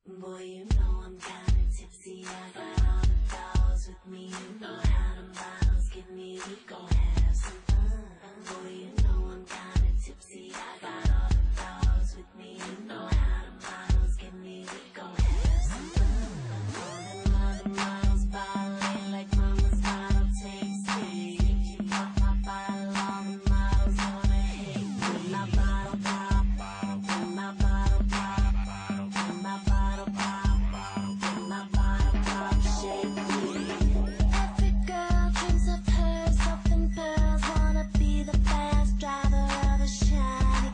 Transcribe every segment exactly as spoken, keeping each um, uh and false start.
Boy, you know I'm kinda tipsy. I got all the dolls with me. You know how them bottles get me. We gon' have some fun. Boy, you know I'm kinda tipsy. I got all the dolls with me. You know how them bottles get me. We gon' have some fun. All them other models bottling like mama's bottle tasty. If you pop my bottle, all the models gonna hate me. My bottle pop, my bottle pop, my bottle pop, my bottle pop, shake me. Every girl dreams of herself in pearls, wanna be the fast driver of a shiny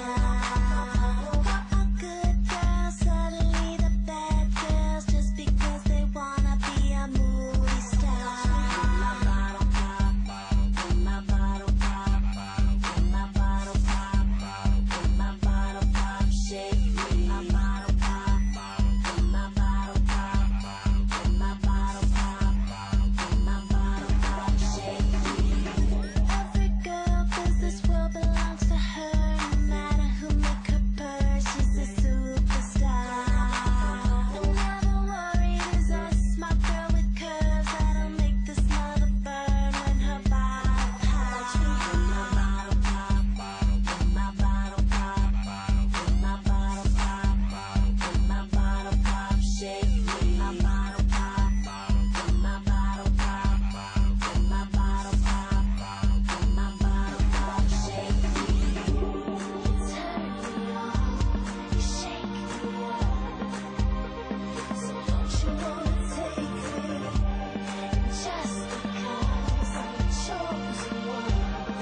car. A good girl, suddenly the bad girls, just because they wanna be a movie star. My bottle pop, my bottle pop, my bottle pop, my bottle pop, shake me. My bottle pop, my bottle pop, my bottle pop, my bottle pop, shake me. Every girl feels this world belongs to her. No matter who make her purr, she's a superstar. And never worried is a smart girl with curves that'll make this mother burn when her bottle pops. My bottle pop, my bottle pop, my bottle pop, my bottle pop, shake me. My bottle pop, my bottle pop, my bottle pop, my bottle pop, shake me. You turn me on, you shake me up. So don't you wanna take me? And just because I'm the chosen one,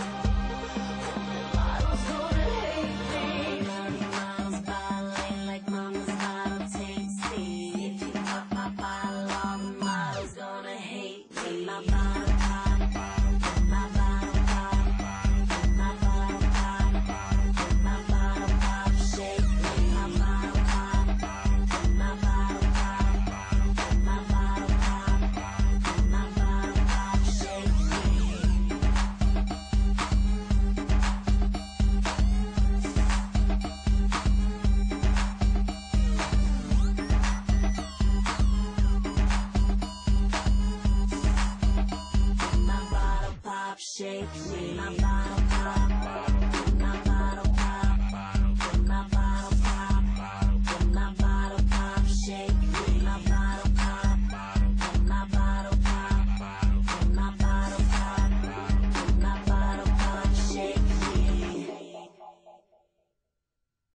all the bottles gonna hate me. All the models bottling like mama's bottle tasty. If you pop my bottle, all the models gonna hate me. My bottle pop, my bottle pop, my bottle pop, my bottle pop, shake me. My bottle pop, my bottle pop, my bottle pop, my bottle pop, shake me. My bottle pop, shake me.